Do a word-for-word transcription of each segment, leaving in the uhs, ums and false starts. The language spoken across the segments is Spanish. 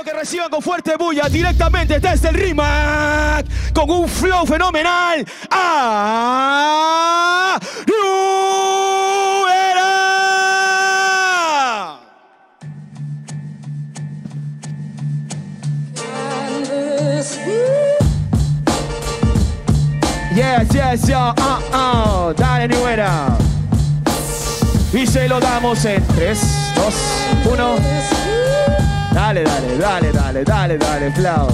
que reciban con fuerte bulla directamente desde el Rimac con un flow fenomenal a New Era. Yes, yes, yo, uh, uh, dale New Era. Y se lo damos en tres, dos, uno. Dale, dale, dale, dale, dale, dale, flow.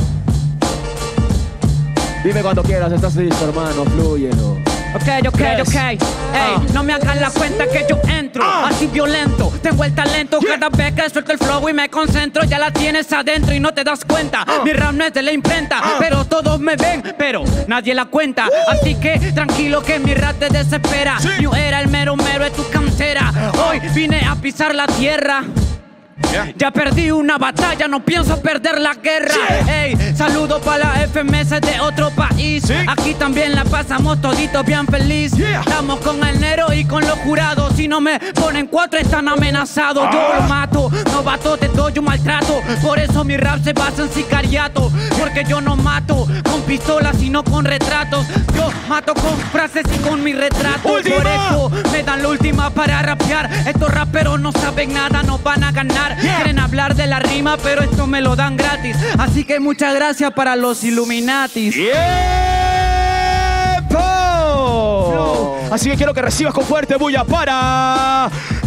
Dime cuando quieras, estás listo, hermano, flúyelo. Ok, ok, Yes. ok. Ey, Ah. no me hagan la cuenta que yo entro Ah. así violento. Tengo el talento Yeah. cada vez que suelto el flow y me concentro. Ya la tienes adentro y no te das cuenta. Ah. Mi rap no es de la imprenta, Ah. pero todos me ven, pero nadie la cuenta. Uh. Así que tranquilo que mi rap te desespera. Sí. Yo era el mero mero de tu cantera. Hoy vine a pisar la tierra. Yeah. Ya perdí una batalla, no pienso perder la guerra. Yeah. Ey, saludo para la F M S de otro país. Sí. Aquí también la pasamos toditos bien feliz. Yeah. Estamos con el Nero y con los jurados. Si no me ponen cuatro están amenazados. Ah. Yo lo mato, novato te doy un maltrato. Por eso mi rap se basa en sicariato. Porque yo no mato con pistolas sino con retratos. Yo mato con frases y con mi retrato. Última. Por eso me dan la última para rapear. Estos raperos no saben nada, no van a ganar. Yeah. Quieren hablar de la rima, pero esto me lo dan gratis. Así que muchas gracias para los Illuminatis. ¡Tiempo! Flow. Así que quiero que recibas con fuerte bulla para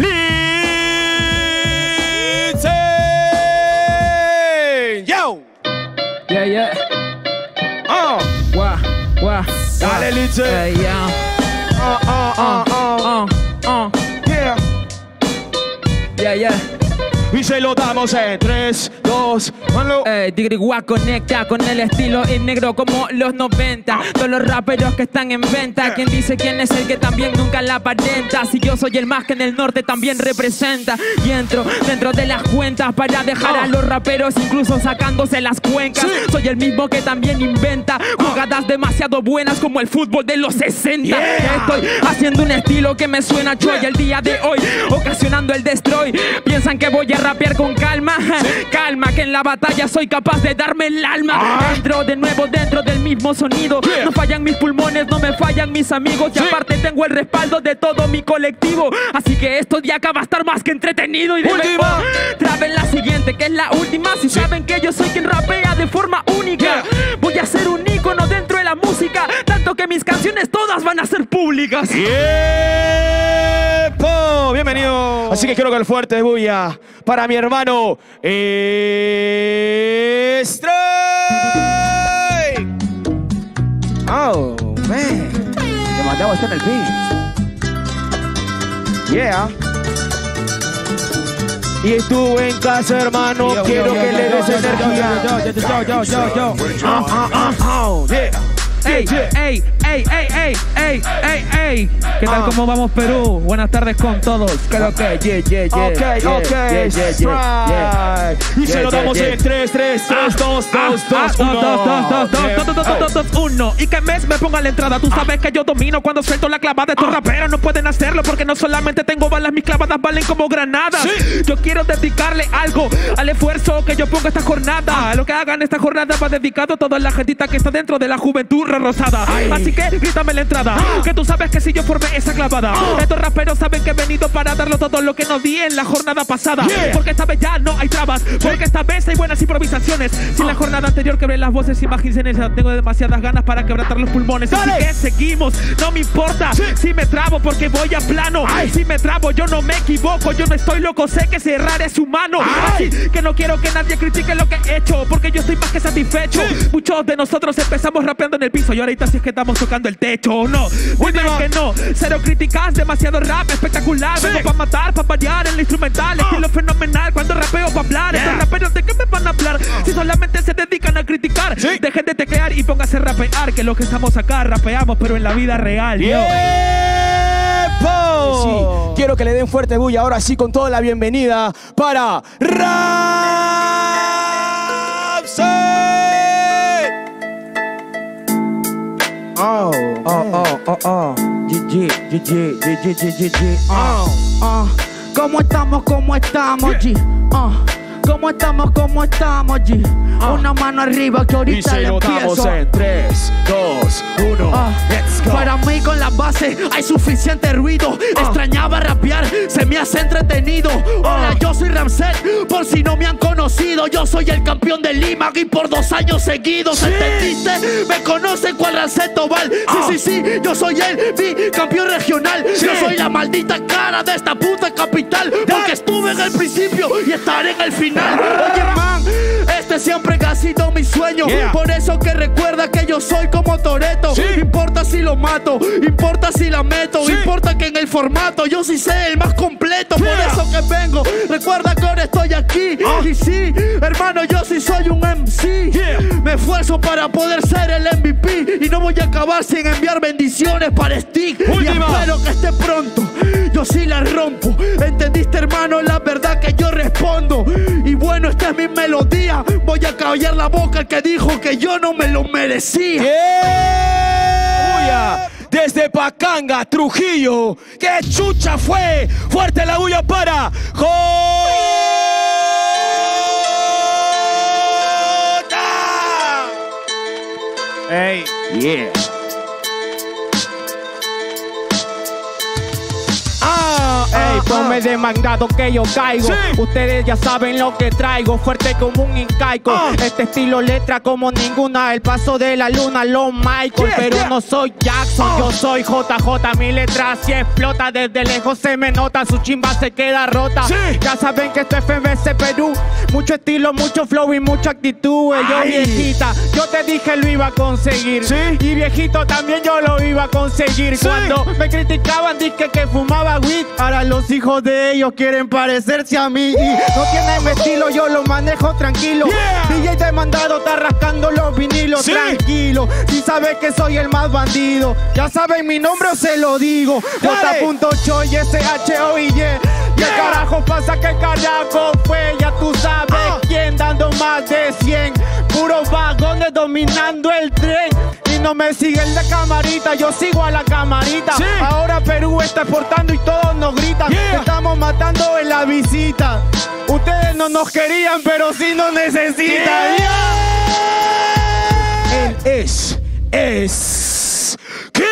Lindsay. Yo. Yeah, yeah. Oh. Wah, wah. Dale, wah. Lindsay. Eh, yeah. Oh, oh, oh, oh. Uh, uh. Yeah. Yeah, yeah. Y se lo damos en tres, dos, uno. Eh, Digrigua conecta con el estilo y negro como los noventa. Todos los raperos que están en venta. ¿Quién dice quién es el que también nunca la aparenta? Si yo soy el más que en el norte también representa. Y entro dentro de las cuentas para dejar a los raperos incluso sacándose las cuencas. Sí. Soy el mismo que también inventa jugadas demasiado buenas como el fútbol de los sesenta. Yeah. Estoy haciendo un estilo que me suena choy el día de hoy, ocasionando el destroy. Piensan que voy a rapear con calma. Calma, que en la batalla soy capaz de darme el alma. Ah. Entro de nuevo dentro del mismo sonido. Yeah. No fallan mis pulmones, no me fallan mis amigos. Y Sí. aparte tengo el respaldo de todo mi colectivo. Así que esto de acá va a estar más que entretenido. Y de Última. nuevo, traben la siguiente, que es la última. Si Sí. saben que yo soy quien rapea de forma única. Yeah. Voy a ser un ícono dentro de la música. Tanto que mis canciones todas van a ser públicas. ¡Tiempo! Bienvenido. Así que quiero que el fuerte bulla para mi hermano Stray. Oh, man. Te mandaba estar en el beat. Yeah. Y estuvo en casa, hermano. Quiero que le des energía. Ah, ah, ah, ah. Yeah. Ey, Yeah, yeah. ey, ey, ey, ey, ey, ey, ey. ¿Qué tal? Ah. ¿Cómo vamos, Perú? Buenas tardes con todos. Creo que, yeah, yeah, yeah. Ok, yeah, ok, yeah, yeah, yeah, yeah. strike. Y se lo Yeah, damos yeah, en tres, tres, tres, dos, dos, Ah, dos, uno. dos, dos, dos, dos, Yeah. dos, dos, dos, dos, uno. Y que mes me ponga la entrada. Tú sabes que yo domino cuando suelto la clavada. Estos raperos no pueden hacerlo porque no solamente tengo balas, mis clavadas valen como granadas. Sí. Yo quiero dedicarle algo al esfuerzo que yo pongo esta jornada. A lo que hagan esta jornada va dedicado a toda la gentita que está dentro de la juventud rosada. Ay. Así que grítame la entrada, que tú sabes que si yo formé esa clavada. Estos raperos saben que he venido para darlo todo lo que no di en la jornada pasada. Yeah. Porque esta vez ya no hay trabas, porque esta vez hay buenas improvisaciones. Si en la jornada anterior quebré las voces, imagínense, tengo demasiadas ganas para quebrantar los pulmones. Dale. Así que seguimos, no me importa Sí. si me trabo porque voy a plano. Ay. Si me trabo yo no me equivoco, yo no estoy loco, sé que cerrar es humano. Ay. Así que no quiero que nadie critique lo que he hecho, porque yo estoy más que satisfecho. Sí. Muchos de nosotros empezamos rapeando en el piso y ahorita sí es que estamos tocando el techo. No, Última. dime que no, cero críticas, demasiado rap, espectacular. Sí. Vengo pa' matar, pa' variar en la instrumental, estilo fenomenal. Cuando rapeo pa' hablar, Yeah. estos raperos de qué me van a hablar si solamente se dedican a criticar. Sí. Dejen de teclear y pónganse a rapear, que los que estamos acá rapeamos, pero en la vida real. yo. ¡Tiempo! Sí. Quiero que le den fuerte bulla ahora sí con toda la bienvenida para Rapsy. Oh, Oh, oh, oh, oh. G G, G G, G G, G G, G. Oh, oh. ¿Cómo estamos? ¿Cómo estamos, G? Oh. ¿Cómo estamos? ¿Cómo estamos, G? Ah. Una mano arriba que ahorita y se le lo empiezo. damos en tres, dos, uno, ah. let's go. Para mí con la base hay suficiente ruido. ah. Extrañaba rapear, se me hace entretenido. Hola, ah. yo soy Ramset, por si no me han conocido. Yo soy el campeón de Lima y por dos años seguidos. ¿Sí? ¿Entendiste? Me conocen cual Ramset Tobar. Sí, ah. sí, sí, yo soy el mi campeón regional. Sí. Yo soy la maldita cara de esta puta capital. Porque estuve en el principio y estaré en el final. Oye, man, este siempre ha sido mi sueño. Yeah. Por eso que recuerda que yo soy como Toretto. Sí. Importa si lo mato, importa si la meto, sí. importa que en el formato yo sí sé el más completo. Yeah. Por eso que vengo, recuerda que ahora estoy aquí. uh. Y sí, hermano, yo sí soy un M C. Yeah. Me esfuerzo para poder ser el M V P y no voy a acabar sin enviar bendiciones para Stick. Última. Y espero que esté pronto, yo sí la rompo. ¿Entendiste, hermano? La verdad que yo respondo. Y bueno, esta es mi melodía. Voy a callar la boca al que dijo que yo no me lo merecía. Yeah. Desde Pacanga, Trujillo, ¡qué chucha fue! Fuerte la bulla para J. Hey, yeah. Ey, ponme demandado que yo caigo. Sí. Ustedes ya saben lo que traigo. Fuerte como un incaico. Oh. Este estilo letra como ninguna. El paso de la luna, los Michael. Yeah, pero yeah. no soy Jackson, oh. yo soy J J. Mi letra si explota. Desde lejos se me nota. Su chimba se queda rota. Sí. Ya saben que esto es F M C Perú. Mucho estilo, mucho flow y mucha actitud. Yo viejita, yo te dije lo iba a conseguir. ¿Sí? Y viejito también yo lo iba a conseguir. ¿Sí? Cuando me criticaban dije que fumaba weed. Ahora los hijos de ellos quieren parecerse a mí y no tienen mi estilo, yo lo manejo tranquilo. Yeah. D J demandado está rascando los vinilos. ¿Sí? Tranquilo, si sabes que soy el más bandido. Ya saben mi nombre o se lo digo. J. Choy, S H O I Y. Yeah. ¿Qué carajo pasa? ¿Qué carajo fue? Ya tú sabes oh. quién dando más de cien. Puros vagones dominando el tren. Y no me siguen la camarita, yo sigo a la camarita. ¿Sí? Ahora Perú está exportando y todos nos gritan. Yeah. Estamos matando en la visita. Ustedes no nos querían, pero sí nos necesitan. Yeah. Yeah. Él es, es... ¿Qué?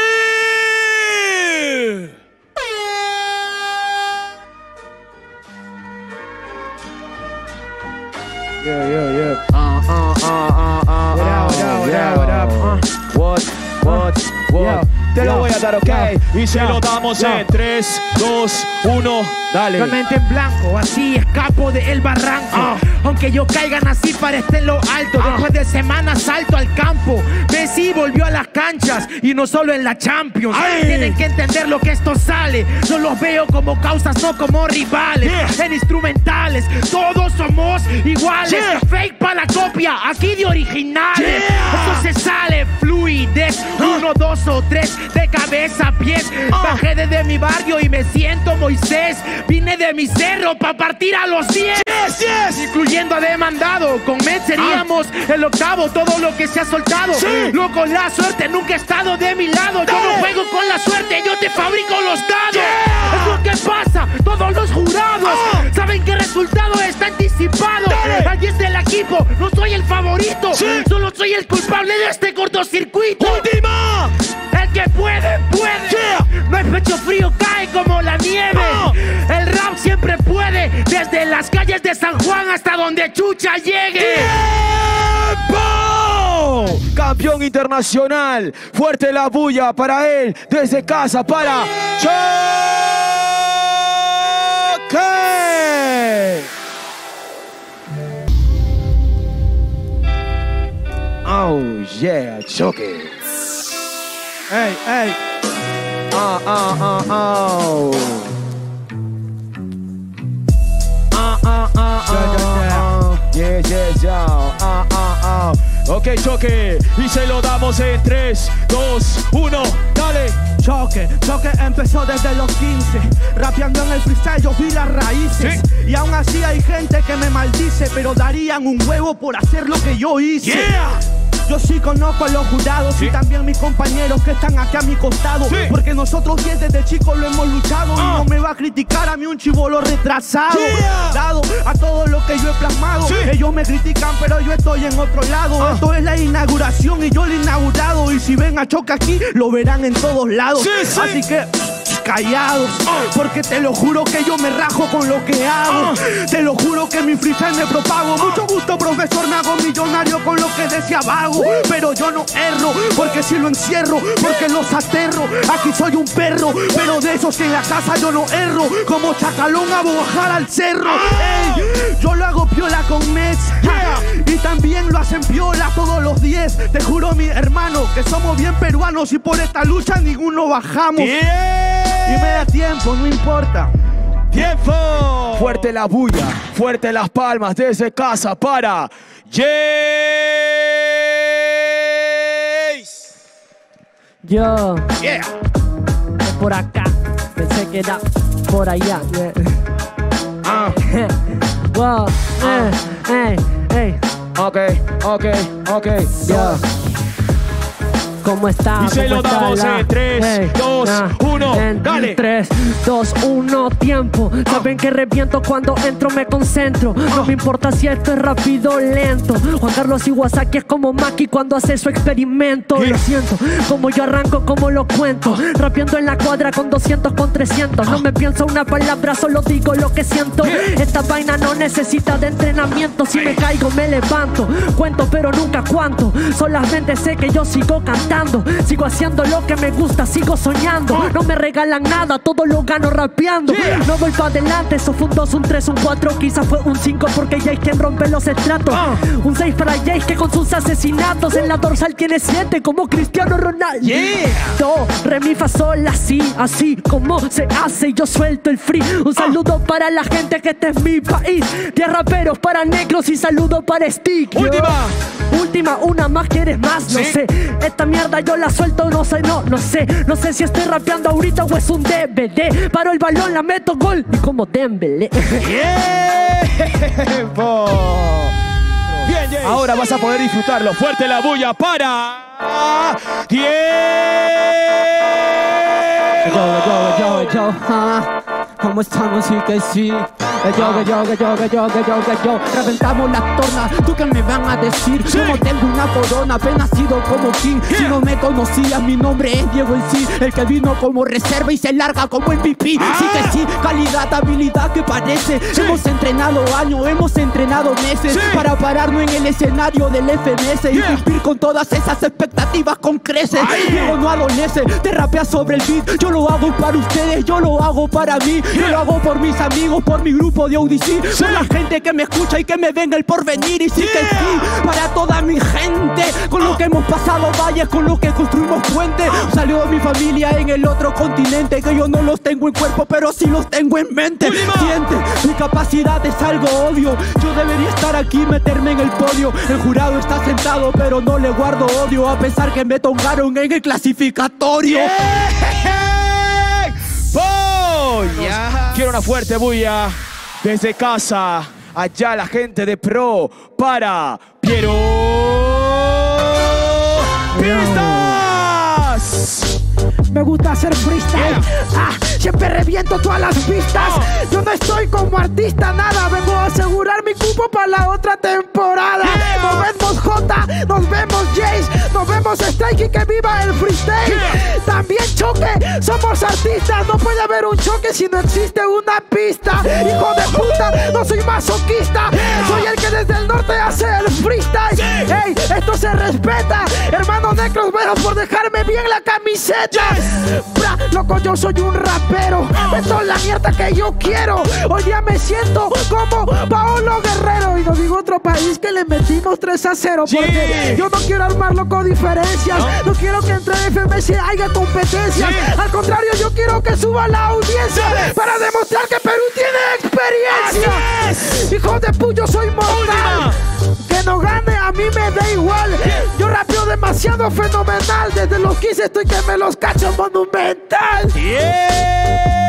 Yeah, yeah, yeah. Uh, uh, uh, uh, uh, what up, what up, what up, what up, uh. What, what, what? Yeah. Te lo voy a dar, ok. Yeah. Y se yeah. lo damos yeah. en tres, dos, uno. Dale. Realmente en blanco, así escapo de el barranco. Ah. Aunque yo caiga nací para estar en lo alto. Ah. Después de semanas salto al campo. Messi volvió a las canchas y no solo en la Champions. Ay. Tienen que entender lo que esto sale. No los veo como causas, no como rivales. Yeah. En instrumentales, todos somos iguales. Yeah. Fake para la copia, aquí de originales. Yeah. Esto se sale, fluidez. Ah. Uno, dos o tres, de cabeza a pies. Ah. Bajé desde mi barrio y me siento Moisés. Vine de mi cerro pa' partir a los diez. Yes, yes. Incluyendo a demandado. Con Med seríamos ah. el octavo. Todo lo que se ha soltado. Sí. Loco, la suerte nunca ha estado de mi lado. Dale. Yo no juego con la suerte, yo te fabrico los dados. Yeah. Es lo que pasa, todos los jurados ah. saben que el resultado está anticipado. Aquí es del equipo, no soy el favorito. Sí. Solo soy el culpable de este cortocircuito. ¡Última! El que puede, puede. Yeah. No hay pecho frío, cae como la nieve. Oh. El rap siempre puede, desde las calles de San Juan hasta donde Chucha llegue. ¡Tiempo! Campeón internacional, fuerte la bulla para él, desde casa para Choque. Oh yeah, Choque. Hey, hey. Ah, ah, ah, ah. Ah, ah, ah, ah. Yeah, yeah, yeah. Ah, ah, ah. Ok, Choque. Y se lo damos en tres, dos, uno. Dale. Choque, Choque empezó desde los quince. Rapeando en el freestyle yo vi las raíces. Sí. Y aún así hay gente que me maldice, pero darían un huevo por hacer lo que yo hice. Yeah. Yo sí conozco a los jurados ¿Sí? y también mis compañeros que están aquí a mi costado. ¿Sí? Porque nosotros bien desde chicos lo hemos luchado. Ah. Y no me va a criticar a mí un chibolo retrasado. Yeah. Dado a todo lo que yo he plasmado. ¿Sí? Ellos me critican pero yo estoy en otro lado. Ah. Esto es la inauguración y yo lo he inaugurado. Y si ven a Choca aquí, lo verán en todos lados. Sí, sí. Así que callados, porque te lo juro que yo me rajo con lo que hago. Te lo juro que mi freestyle me propago. Mucho gusto, profesor, me hago millonario con lo que decía vago. Pero yo no erro, porque si lo encierro, porque los aterro. Aquí soy un perro, pero de esos que en la casa yo no erro. Como chacalón a bajar al cerro. Ey, yo lo hago piola con Mex, y también lo hacen piola todos los diez. Te juro, mi hermano, que somos bien peruanos y por esta lucha ninguno bajamos. Y me da tiempo, no importa. ¡Tiempo! Fuerte la bulla, fuerte las palmas desde casa para Jace. Yo, Yeah. es por acá, pensé que era por allá. Yeah. Ah. Wow, eh, eh, eh. Ok, ok, ok. Yo. ¿Cómo está? Y se ¿Cómo lo está damos la- en tres, dos, uno, en dale. tres, dos, uno, tiempo. Saben que reviento cuando entro, me concentro. No me importa si esto es rápido o lento. Juan Carlos Iwasaki es como Maki cuando hace su experimento. ¿Qué? Lo siento, como yo arranco, como lo cuento. Rapeando en la cuadra con doscientos, con trescientos. No me pienso una palabra, solo digo lo que siento. Esta vaina no necesita de entrenamiento. Si me caigo, me levanto. Cuento, pero nunca cuánto. Solamente sé que yo sigo cantando. Sigo haciendo lo que me gusta, sigo soñando. No me regalan nada, todo lo gano rapeando. No voy para adelante, eso fue un dos, un tres, un cuatro. Quizás fue un cinco porque Jace quien rompe los estratos. Un seis para Jace que con sus asesinatos en la dorsal tiene siete como Cristiano Ronaldo. Yeah. Do, re, mi, fa, sol, así, así como se hace y yo suelto el free. Un saludo para la gente que este es mi país. Diez raperos para negros y saludo para Stick. Última. Última, una más, ¿quieres más? No ¿Sí? sé, esta mierda yo la suelto, no sé, no, no sé. No sé si estoy rapeando ahorita o es un D V D. Paro el balón, la meto, gol y como Dembélé. ¡Tiempo! Bien, Jace. Ahora vas a poder disfrutarlo. Fuerte la bulla para... ¡Tiempo! Yo, yo, yo, yo, ah, ¿cómo estamos? Sí que sí. Yo, yo, yo, yo, yo, yo, yo, yo. Reventamos las tornas, ¿tú qué me van a decir? Sí. Yo no tengo una corona, apenas sido como king. Yeah. Si no me conocías, mi nombre es Diego en sí. El que vino como reserva y se larga como el M V P. Ah. Sí que sí, calidad, habilidad que parece. Sí. Hemos entrenado años, hemos entrenado meses Sí. para pararnos en el escenario del F M S Yeah. y cumplir con todas esas expectativas con creces. Ay. Diego no adolece, te rapea sobre el beat. Yo lo hago para ustedes, yo lo hago para mí. Yo lo hago por mis amigos, por mi grupo de Odyssey. Por la gente que me escucha y que me ve en el porvenir. Y sí que sí, para toda mi gente. Con lo que hemos pasado valles, con lo que construimos puentes. Salió mi familia en el otro continente. Que yo no los tengo en cuerpo, pero sí los tengo en mente. Última. Siente, mi capacidad es algo obvio. Yo debería estar aquí, meterme en el podio. El jurado está sentado, pero no le guardo odio. A pesar que me tongaron en el clasificatorio. ¡Bulla! Quiero una fuerte bulla desde casa. Allá la gente de Pro para Piero Pistas. Me gusta hacer freestyle. Ah, siempre reviento todas las pistas. Yo no estoy como artista, nada. Vengo a asegurar mi cupo para la otra temporada. Nos vemos J, nos vemos Jace, nos vemos Strike y que viva el freestyle. También Choque, somos artistas. No puede haber un choque si no existe una pista. Hijo de puta, no soy masoquista. Soy el que desde el norte hace el freestyle. Ey, esto se respeta. Hermano Necros, veros por dejarme bien la camiseta. Bra, loco, yo soy un rapero. Esto es la mierda que yo quiero. Hoy día me siento como Paolo Guerrero. Y no digo otro país que le metimos tres a cero. Porque Sí. yo no quiero armarlo con diferencias. No, no quiero que entre F M S haya competencias. Sí. Al contrario, yo quiero que suba la audiencia Dale. para demostrar que Perú tiene experiencia. Así Hijo de puyo, soy mortal. Que no gane, a mí me da igual. Yo rapeo demasiado fenomenal. Desde los quince estoy que me los cacho monumental. ¡Tiempo!